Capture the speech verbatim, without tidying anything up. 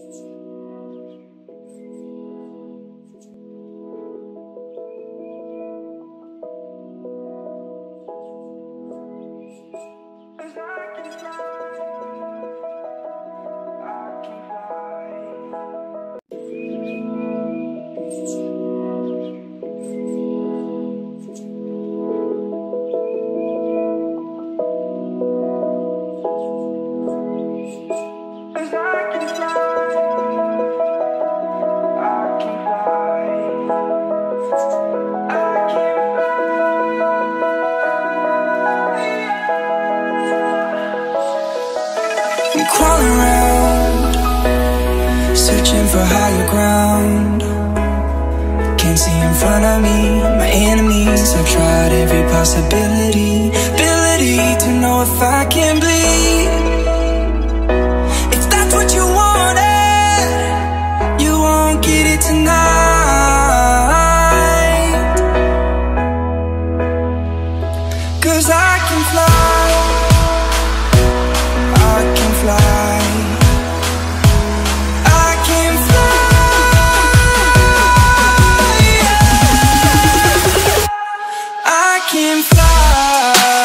I'm crawling around, searching for higher ground. Can't see in front of me, my enemies. I've tried every possibility, ability to know if I can bleed. If that's what you wanted, you won't get it tonight. 'Cause I can fly, I can fly, I can fly, yeah. I can fly.